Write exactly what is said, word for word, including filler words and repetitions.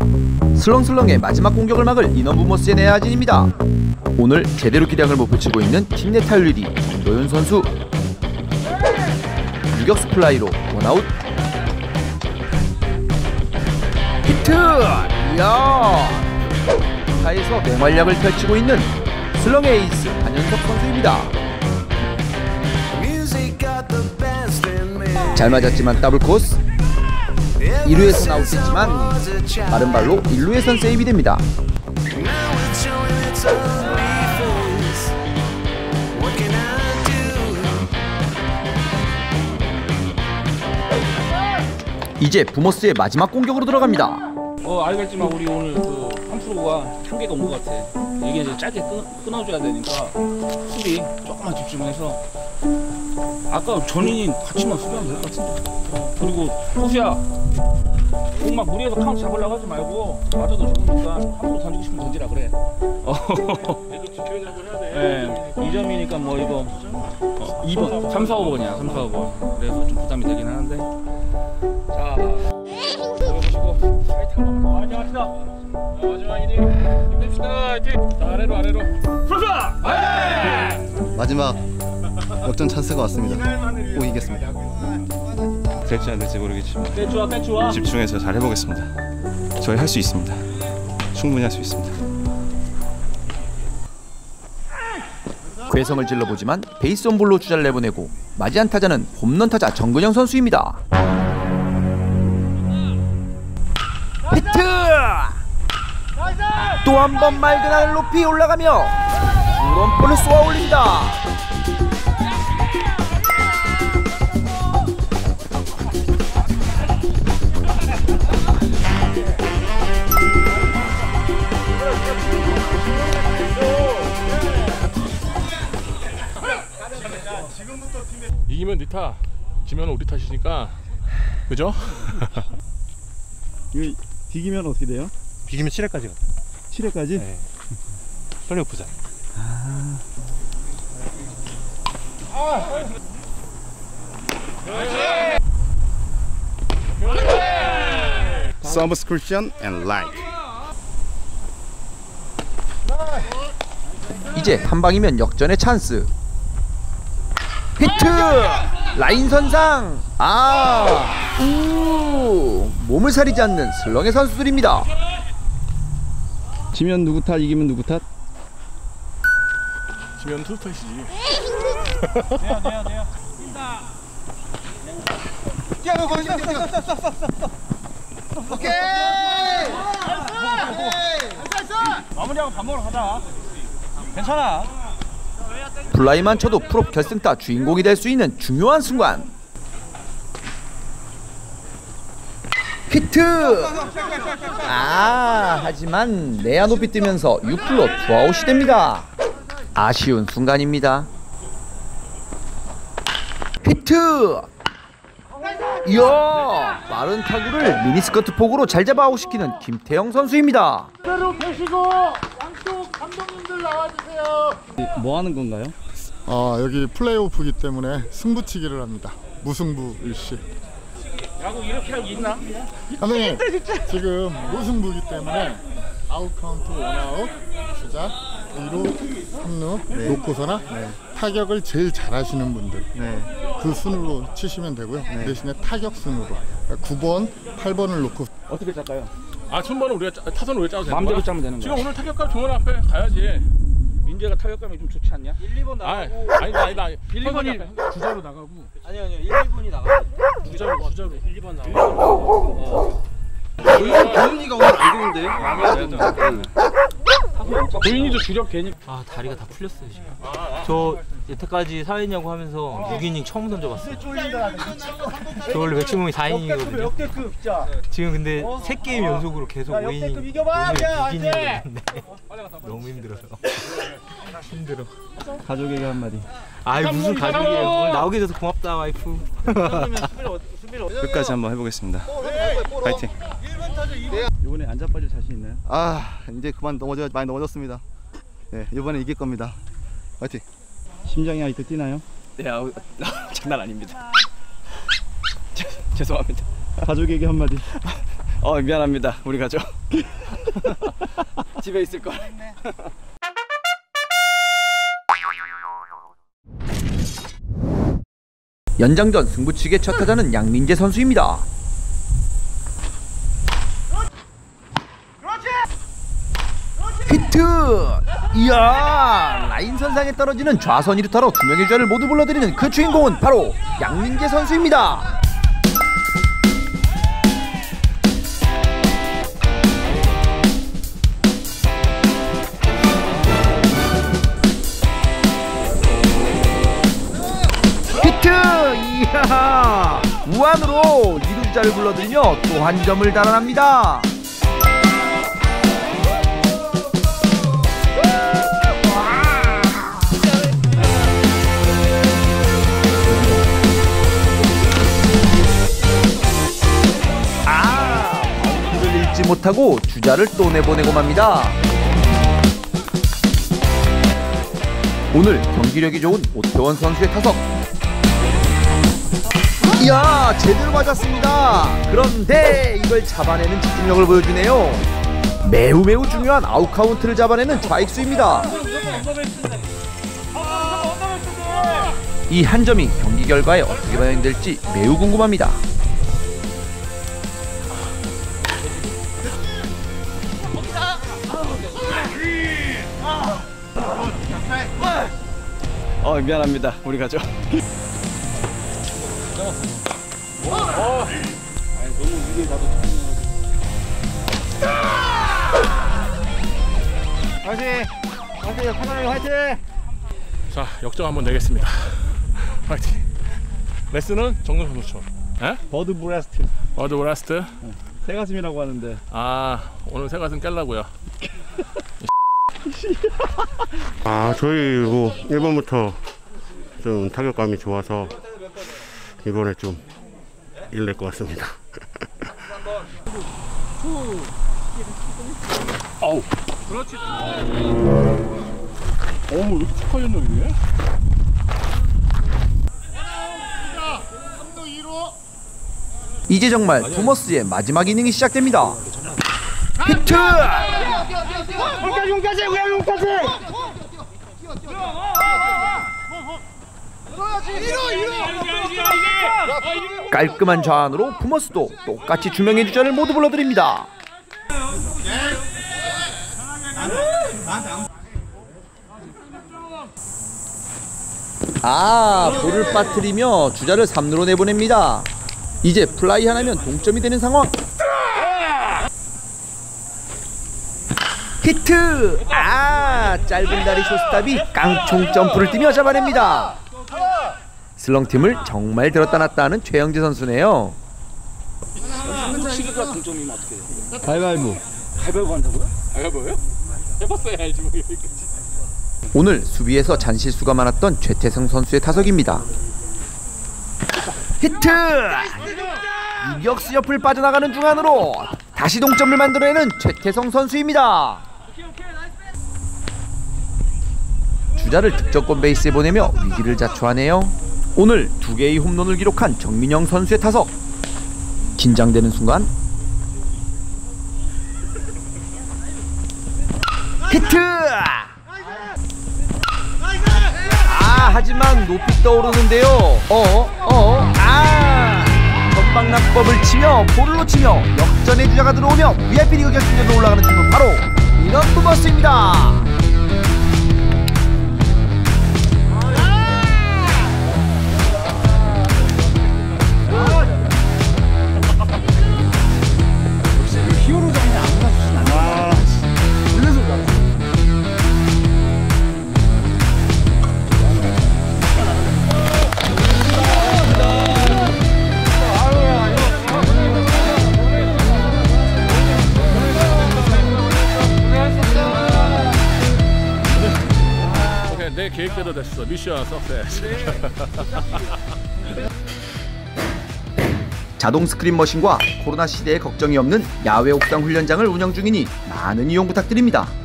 슬렁슬렁의 마지막 공격을 막을 인어부머스의 내야진입니다. 오늘 제대로 기량을 못 펼치고 있는 팀 내 타율 일 위 김도윤 선수. 유격수 플라이로 원아웃. 히트! 이야! 타에서 맹활약을 펼치고 있는 슬렁의 에이스 한현석 선수입니다. 잘 맞았지만 더블 코스. 일 루에선 아웃했지만 마른 발로 일 루에선 세이브 됩니다. 이제 부머스의 마지막 공격으로 들어갑니다. 어 알겠지만 우리 오늘 그 한 프로가 한계가 온 것 같아. 이게 이제 짧게 끊, 끊어줘야 되니까 수비 조금만 집중해서. 아까 전인이 같이만 수비하면 될 것 같은데. 그리고 호수야, 공 막 무리해서 카운트 잡으려고 하지 말고 맞아도 좋으니까 한 프로 던지고 싶으면 던지라 그래. 얘도 지켜내고 해야 돼. 네, 이 점이니까 뭐 이거 어, 이 번, 삼, 사, 오 번이야. 삼, 사, 오 번. 그래서 좀 부담이 되긴 하는데. 자, 보시고 파이팅 한번 화이팅 합시다. 마지막 이닝 힘냅시다. 화이팅. 자, 아래로 아래로. 수사! 화이팅! 마지막 역전 찬스가 왔습니다. 꼭 이기겠습니다. 될지 안 될지 모르겠지만 빼주와 빼주와 집중해서 잘 해보겠습니다. 저희 할 수 있습니다. 충분히 할 수 있습니다. 괴성을 질러보지만 베이스 원볼로 주자를 내보내고 맞이한 타자는 홈런 타자 정근영 선수입니다. 히트! 또 한 번 맑은 하늘 높이 올라가며 우런볼을 쏘아 올립니다. 이기면 네 탓, 지면 우리 탓이니까, 그죠? 이거 비기면 어떻게 돼요? 비기면 칠 회까지 가. 칠 회까지? 네. 플레이오프 부자. 아. Subscription and like. 이제 한 방이면 역전의 찬스. 히트! 라인 선상! 아! 우! 몸을 사리지 않는 슬렁의 선수들입니다. 지면 누구 탓, 이기면 누구 탓? 지면 투 탓이지. 돼요 돼요 돼요. 야, 너 거기 써, 써, 써, 써, 써, 써. 오케이. 마무리하고 밥 먹으러 가자. 괜찮아. 플라이만 쳐도 프로 결승타 주인공이 될 수 있는 중요한 순간. 히트! 아, 하지만 내야 높이 뜨면서 육 풀로 투아웃이 됩니다. 아쉬운 순간입니다. 히트! 이야, 빠른 타구를 미니스커트 폭으로 잘 잡아 아웃시키는 김태형 선수입니다. 그대로 계시고 양쪽 감독님들 나와주세요. 뭐 하는 건가요? 아, 여기 플레이오프이기 때문에 승부치기를 합니다. 무승부 일시. 야구 이렇게 하고 있나? 감독님, 지금 무승부이기 때문에 아웃 카운트 원아웃 주자 이 루 삼 루 네. 놓고서나 네. 타격을 제일 잘하시는 분들 네. 그 순으로 치시면 되고요. 네. 대신에 타격 순으로 구 번, 팔 번을 놓고. 어떻게 짤까요? 아, 춘번은 우리가 짜, 타선을 왜 짜도 되는 마음대로 거야? 짜면 되는 거야. 지금 오늘 타격감 종원 앞에 가야지. 민재가 타격감이 좀 좋지 않냐? 일, 이 번 아, 나가고 아니다, 아니다. 일, 이 번이 주자로 나가고. 아니 아니요 일, 이 번이 나가고 주자로, 주자로. 일, 이 번 나가고 도윤이가 오늘 안 좋은데? 도인이도 주력 개니. 아 다리가 다 풀렸어요 지금. 저 여태까지 사 이냐고 하면서 육 이닝 처음 던져봤어요. 저 원래 매치몸이 사 이닝이거든요. 지금 근데 세 게임 연속으로 계속 오 이닝 오늘 육 이닝이었는데 너무 힘들어요. 힘들어. 가족에게 한마디. 아이 무슨 가족이에요. 오늘 나오게 돼서 고맙다 와이프. 끝까지 한번 해보겠습니다. 파이팅. 이번에 안 자빠질 자신 있나요? 아, 이제 그만 넘어져 많이 넘어졌습니다. 네, 이번에 이길 겁니다. 파이팅. 심장이 아직도 뛰나요? 네, 아우, 장난 아닙니다. 죄송합니다. 가족에게 한마디. 어 미안합니다. 우리 가죠. 집에 있을 걸. 연장전 승부치기의 첫 타자는 양민재 선수입니다. 히트! 이야! 라인 선상에 떨어지는 좌선 이루타로 두 명의 주자를 모두 불러들이는 그 주인공은 바로 양민재 선수입니다. 히트! 이야! 무한으로 이루 주자를 불러들이며 또 한 점을 달아납니다. 못하고 주자를 또 내보내고 맙니다. 오늘 경기력이 좋은 오태원 선수의 타석. 이야, 제대로 맞았습니다. 그런데 이걸 잡아내는 집중력을 보여주네요. 매우 매우 중요한 아웃카운트를 잡아내는 좌익수입니다. 이 한 점이 경기 결과에 어떻게 반영될지 매우 궁금합니다. 어 미안합니다. 우리 가죠. 화이팅! 화이팅! 사장님 화이팅! 자, 역정 한번 내겠습니다. 화이팅. 레슨은 정동 선수처럼. 에? 버드 브레스트. 어드 브라스트. 새가슴이라고 하는데. 아, 오늘 새 가슴 깰라고요. 아, 저희 뭐 일 번부터 좀 타격감이 좋아서 이번에 좀 일낼 것 같습니다. 아우. 그렇지. 어우, 왜 이렇게 축하했나 이게? 이제 정말 두머스의 마지막 이닝이 시작됩니다. 히트! 용까지 용까지 우야 용까지. 깔끔한 좌안으로 부머스도 똑같이 두 명의 주자를 모두 불러드립니다. 아, 볼을 빠뜨리며 주자를 삼 루로 내보냅니다. 이제 플라이 하나면 동점이 되는 상황. 히트! 아, 짧은 다리 쇼스탑이 깡총 점프를 뛰며 잡아냅니다. 슬렁팀을 정말 들었다 놨다 하는 최영재 선수네요. 치기가 동점이면 어떻게 돼요? 가위바위보. 가위바위보 한다고요? 가위바위보요? 해봤어야 알지 뭐 여기까지. 오늘 수비에서 잔실수가 많았던 최태성 선수의 타석입니다. 히트! 유격수 옆을 빠져나가는 중안으로 다시 동점을 만들어내는 최태성 선수입니다. 주자를 득점권 베이스에 보내며 위기를 자초하네요. 오늘 두 개의 홈런을 기록한 정민영 선수의 타석. 긴장되는 순간 히트! 아, 하지만 높이 떠오르는데요. 어, 어, 아! 전방낙법을 치며 볼을 놓치며 역전의 주자가 들어오며 브이아이피 리그 결승전으로 올라가는 팀은 바로 인원부머스입니다. 내 계획대로 됐어. 미션 석세스. 자동 스크린 머신과 코로나 시대에 걱정이 없는 야외 옥상 훈련장을 운영 중이니 많은 이용 부탁드립니다.